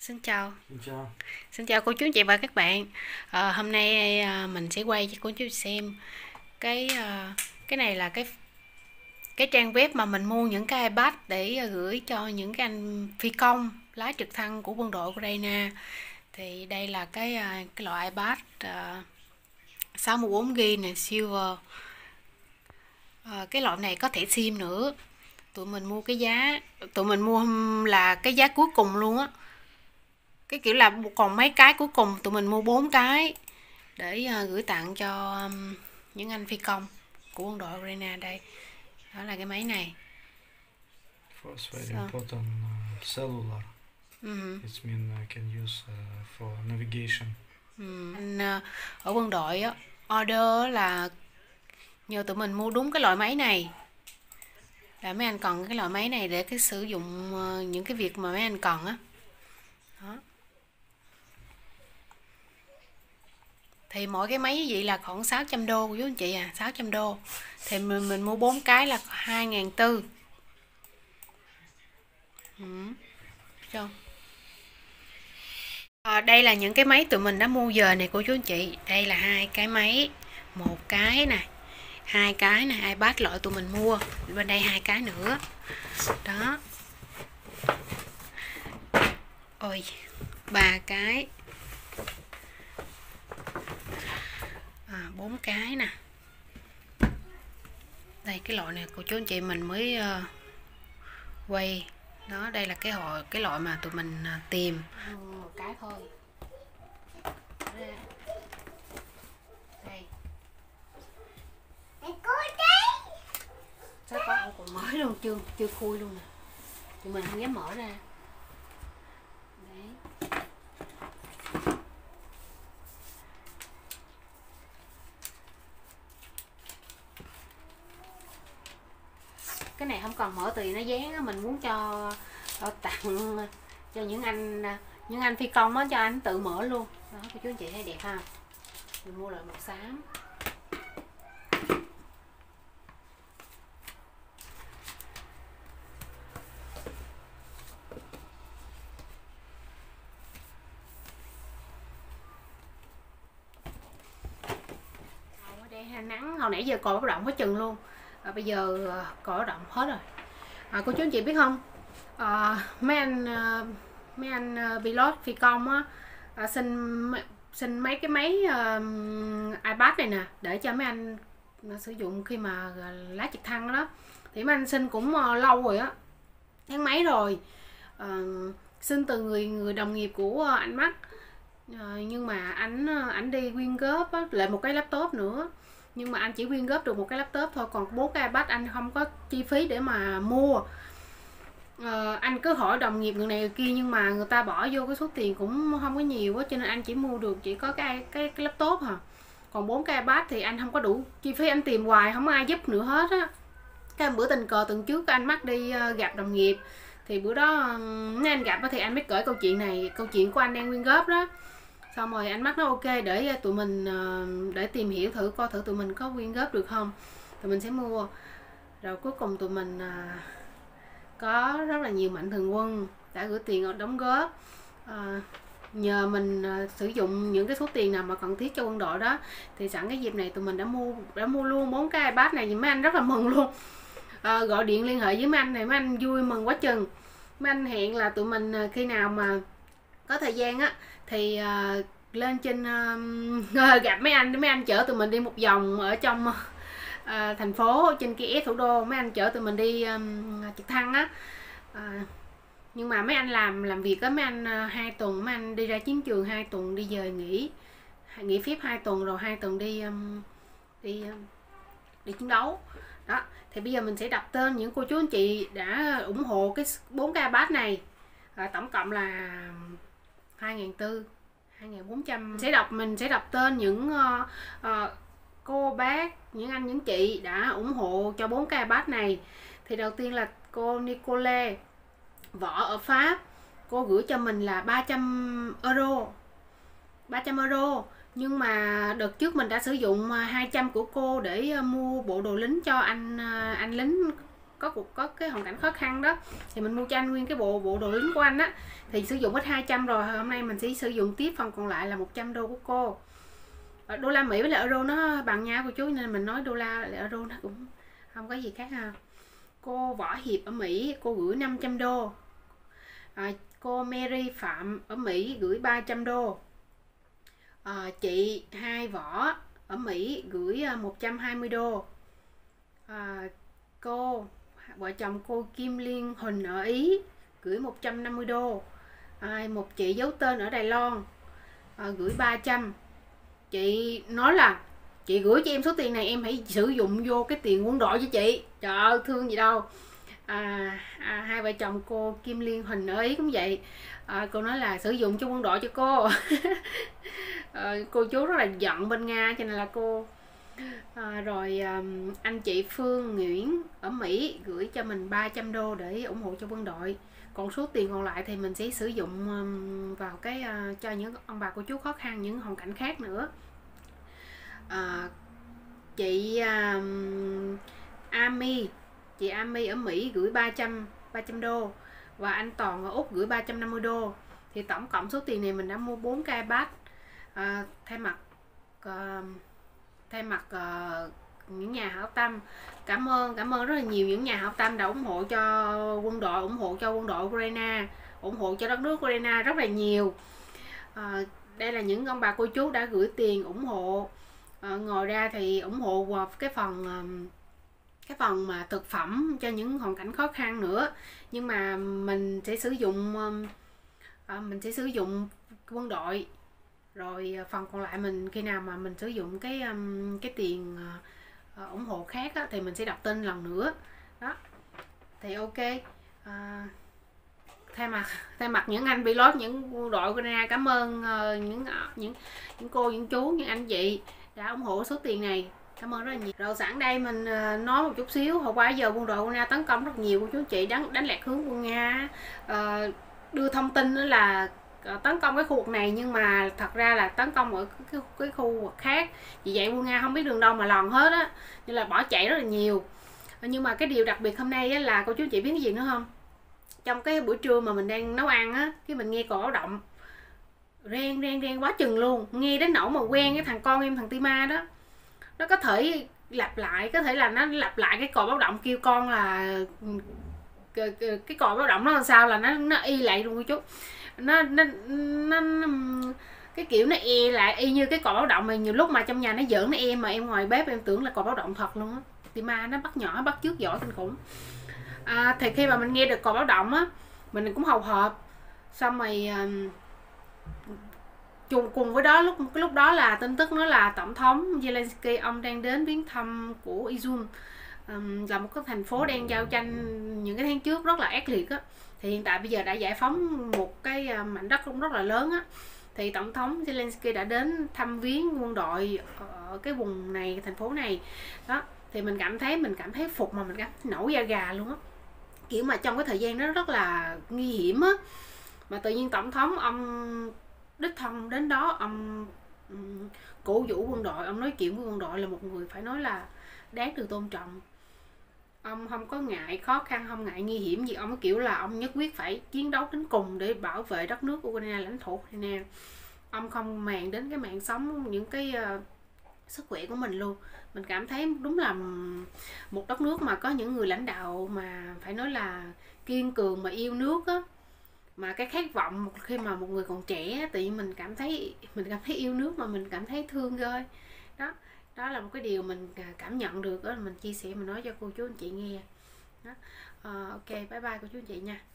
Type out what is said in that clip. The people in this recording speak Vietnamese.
Xin chào. Xin chào. Xin chào cô chú anh chị và các bạn. Hôm nay mình sẽ quay cho cô chú xem cái này là cái trang web mà mình mua những cái iPad để gửi cho những cái anh phi công lái trực thăng của quân đội Ukraine. Thì đây là cái loại iPad 64GB này, Silver. Cái loại này có thẻ SIM nữa. Tụi mình mua là cái giá cuối cùng luôn á. Cái kiểu là còn mấy cái cuối cùng tụi mình mua 4 cái để gửi tặng cho những anh phi công của quân đội Ukraine. Đây, đó là cái máy này. First, very important cellular. It means I can use for navigation. Anh ở quân đội á, order là nhờ tụi mình mua đúng cái loại máy này, là mấy anh cần cái loại máy này để cái sử dụng những cái việc mà mấy anh cần á. Đó. Thì mỗi cái máy như vậy là khoảng 600 đô của chú anh chị à, 600 đô. Thì mình mua 4 cái là 2.400. Đây là những cái máy tụi mình đã mua giờ này cô chú anh chị. Đây là 2 cái máy, một cái nè, 2 cái nè, iPad loại tụi mình mua. Bên đây 2 cái nữa. Đó. Ôi, 3 cái. 4 cái nè. Đây cái loại này cô chú anh chị mình mới quay. Đó, đây là cái loại mà tụi mình tìm. Một cái thôi. Đây. Sao con còn mới luôn, chưa khui luôn nè. Tụi mình không dám mở ra. Đấy. Cái này không cần mở tùy nó dán á, mình muốn cho tặng cho những anh phi công á, cho anh tự mở luôn. Đó, cô chú anh chị thấy đẹp ha. Mình mua loại màu xám. Đây nắng hồi nãy giờ còi báo động hết chừng luôn. Bây giờ còi báo động hết rồi. Cô chú anh chị biết không, mấy anh pilot phi công á, xin mấy cái máy iPad này nè để cho mấy anh sử dụng khi mà lái trực thăng đó. Thì mấy anh xin cũng lâu rồi á, tháng mấy rồi. Xin từ người đồng nghiệp của anh Mắt, nhưng mà ảnh đi quyên góp á, lại một cái laptop nữa, nhưng mà anh chỉ quyên góp được một cái laptop thôi, còn 4 cái iPad anh không có chi phí để mà mua. Anh cứ hỏi đồng nghiệp người này người kia, nhưng mà người ta bỏ vô cái số tiền cũng không có nhiều á, cho nên anh chỉ mua được chỉ có cái laptop hả. Còn 4 cái iPad thì anh không có đủ chi phí, anh tìm hoài không có ai giúp nữa hết á. Cái bữa tình cờ tuần trước anh Mắt đi gặp đồng nghiệp, thì bữa đó nếu anh gặp thì anh mới kể câu chuyện này, câu chuyện của anh đang quyên góp đó. Xong rồi anh Mắt nói ok, để tụi mình để tìm hiểu thử coi thử tụi mình có quyên góp được không, tụi mình sẽ mua. Rồi cuối cùng tụi mình có rất là nhiều mạnh thường quân đã gửi tiền đóng góp, nhờ mình sử dụng những cái số tiền nào mà cần thiết cho quân đội đó. Thì sẵn cái dịp này tụi mình đã mua luôn 4 cái iPad này, thì mấy anh rất là mừng luôn. Gọi điện liên hệ với mấy anh này, mấy anh vui mừng quá chừng. Mấy anh hẹn là tụi mình khi nào mà có thời gian á thì lên trên gặp mấy anh chở tụi mình đi một vòng ở trong thành phố, trên Kiev thủ đô. Mấy anh chở tụi mình đi trực thăng á. Nhưng mà mấy anh làm việc á, mấy anh 2 tuần, mấy anh đi ra chiến trường 2 tuần, đi về nghỉ phép 2 tuần, rồi 2 tuần đi chiến đấu đó. Thì bây giờ mình sẽ đọc tên những cô chú anh chị đã ủng hộ cái 4 cái iPad này, tổng cộng là 2.400, 2.400. Mình sẽ đọc tên những cô bác, những anh những chị đã ủng hộ cho 4 cái iPad này. Thì đầu tiên là cô Nicole Võ ở Pháp, cô gửi cho mình là 300 euro. 300 euro. Nhưng mà đợt trước mình đã sử dụng 200 của cô để mua bộ đồ lính cho anh lính có cái hoàn cảnh khó khăn đó, thì mình mua cho anh nguyên cái bộ đồ lính của anh á, thì sử dụng hết 200 rồi, hôm nay mình sẽ sử dụng tiếp phần còn lại là 100 đô của cô. Đô la Mỹ với lại euro nó bằng nhau cô chú, nên mình nói đô la lại euro nó cũng không có gì khác ha. Cô Võ Hiệp ở Mỹ cô gửi 500 đô. Cô Mary Phạm ở Mỹ gửi 300 đô. Chị Hai Võ ở Mỹ gửi 120 đô. Vợ chồng cô Kim Liên Huỳnh ở Ý gửi 150 đô. Một chị giấu tên ở Đài Loan gửi 300. Chị nói là chị gửi cho em số tiền này em hãy sử dụng vô cái tiền quân đội cho chị, trời ơi thương gì đâu. Hai vợ chồng cô Kim Liên Huỳnh ở Ý cũng vậy, cô nói là sử dụng cho quân đội cho cô. Cô chú rất là giận bên Nga cho nên là cô rồi anh chị Phương Nguyễn ở Mỹ gửi cho mình 300 đô để ủng hộ cho quân đội, còn số tiền còn lại thì mình sẽ sử dụng vào cái cho những ông bà cô chú khó khăn, những hoàn cảnh khác nữa. Chị Ami ở Mỹ gửi 300 200 đô và anh Toàn ở Úc gửi 350 đô. Thì tổng cộng số tiền này mình đã mua 4 cái iPad. Thay mặt những nhà hảo tâm, cảm ơn rất là nhiều những nhà hảo tâm đã ủng hộ cho quân đội Ukraine, ủng hộ cho đất nước Ukraine rất là nhiều. Đây là những ông bà cô chú đã gửi tiền ủng hộ. Ngoài ra thì ủng hộ vào cái phần mà thực phẩm cho những hoàn cảnh khó khăn nữa, nhưng mà mình sẽ sử dụng quân đội, rồi phần còn lại mình khi nào mà mình sử dụng cái tiền ủng hộ khác á, thì mình sẽ đọc tên lần nữa đó. Thì ok, thay mặt những anh pilot, những quân đội Ukraine, cảm ơn những cô, những chú, những anh chị đã ủng hộ số tiền này, cảm ơn rất là nhiều. Rồi sẵn đây mình nói một chút xíu, hồi qua giờ quân đội Ukraine tấn công rất nhiều cô chú chị, đánh lạc hướng quân Nga, đưa thông tin đó là tấn công cái khu vực này, nhưng mà thật ra là tấn công ở cái khu vực khác, vì vậy quân Nga không biết đường đâu mà lòn hết á, nên là bỏ chạy rất là nhiều. Nhưng mà cái điều đặc biệt hôm nay á là cô chú chị biết cái gì nữa không? Trong cái buổi trưa mà mình đang nấu ăn á, cái mình nghe còi báo động reng quá chừng luôn, nghe đến nỗi mà quen. Cái thằng con em, thằng Tima đó, nó có thể lặp lại, có thể là nó lặp lại cái còi báo động kêu con là cái còi báo động nó làm sao là nó y lại luôn cô chú. Nó cái kiểu nó e lại y như cái còi báo động, mà nhiều lúc mà trong nhà nó giỡn nó em, mà em ngoài bếp em tưởng là còi báo động thật luôn á. Tima nó bắt chước giỏi kinh khủng. Thì khi mà mình nghe được còi báo động á, mình cũng hồi hộp, xong rồi cùng với đó lúc đó là tin tức nó là tổng thống Zelensky ông đang đến viếng thăm của Izium, là một cái thành phố đang giao tranh những cái tháng trước rất là ác liệt á. Thì hiện tại bây giờ đã giải phóng một cái mảnh đất cũng rất là lớn á, thì tổng thống Zelensky đã đến thăm viếng quân đội ở cái vùng này, thành phố này đó. Thì mình cảm thấy phục, mà mình cảm thấy nổi da gà luôn á, kiểu mà trong cái thời gian đó rất là nguy hiểm á, mà tự nhiên tổng thống ông đích thân đến đó, ông cổ vũ quân đội, ông nói chuyện với quân đội là một người phải nói là đáng được tôn trọng. Ông không có ngại khó khăn, không ngại nguy hiểm gì, ông có kiểu là ông nhất quyết phải chiến đấu đến cùng để bảo vệ đất nước Ukraine, lãnh thổ Ukraine. Ông không màng đến cái mạng sống, những cái sức khỏe của mình luôn. Mình cảm thấy đúng là một đất nước mà có những người lãnh đạo mà phải nói là kiên cường, mà yêu nước á, mà cái khát vọng khi mà một người còn trẻ, tự nhiên mình cảm thấy yêu nước, mà mình cảm thấy thương ơi. Đó là một cái điều mình cảm nhận được đó, mình chia sẻ, mình nói cho cô chú anh chị nghe đó. Ok, bye bye cô chú anh chị nha.